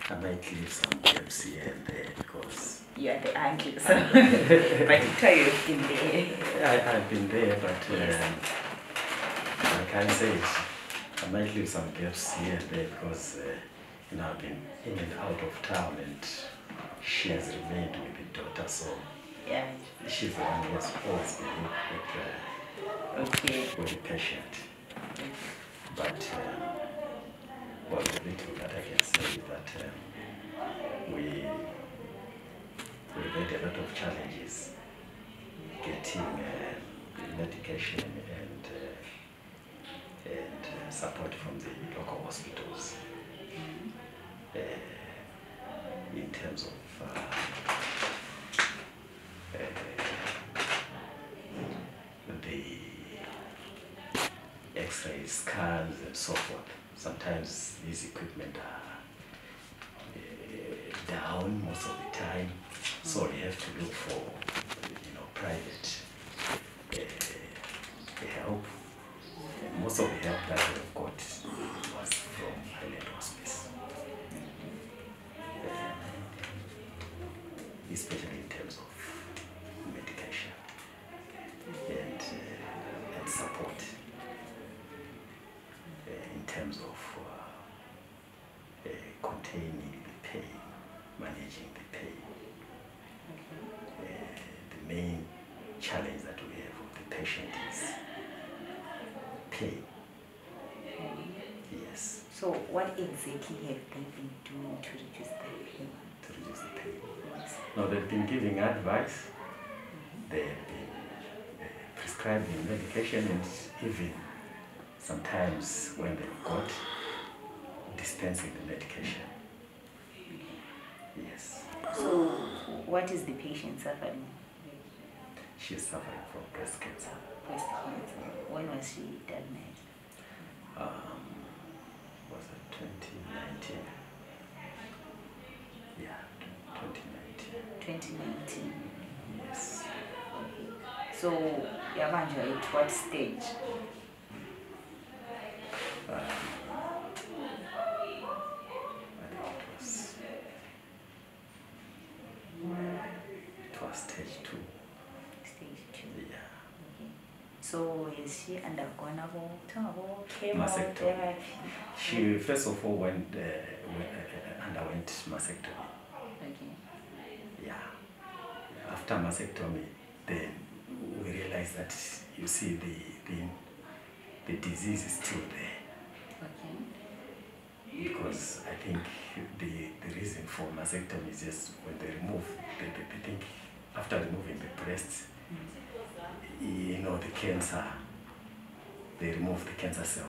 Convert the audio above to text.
I might leave some gaps here and there because you are the uncle, so but you try you've been there. I've been there, but Yes. I can't say it. I might leave some gaps here and there because I've been in and out of town, and she has remained with the daughter, so Yeah. she's the one who has always been with the patient. But well, the little that I can say is that we had a lot of challenges getting medication and support from the local hospitals in terms of the X-rays, scans, and so forth. Sometimes these equipment are down most of the time, so we have to look for private help. And most of the help that we have got was from Highland Hospice, especially in terms of medication and support in terms of containing the pain, managing the pain. The main challenge that we have with the patient is pain. Yes. So what exactly have they been doing to reduce the pain? To reduce the pain. Yes. Now they've been giving advice, they have been prescribing medication, and even sometimes when they've got, dispensing the medication. Yes. So what is the patient suffering? She's suffering from breast cancer. Breast cancer. When was she diagnosed? Was it 2019? Yeah, 2019. 2019. Yes. Okay. So Yavanja, at what stage? I think it was stage 2. Stage 2. Yeah. Okay. So is she undergone chemotherapy? Mastectomy. She first of all underwent mastectomy. Okay. Yeah. After mastectomy, then we realized that you see the disease is still there. Okay. Because I think the reason for mastectomy is just when they remove, they think after removing the breasts, the cancer, they remove the cancer cell.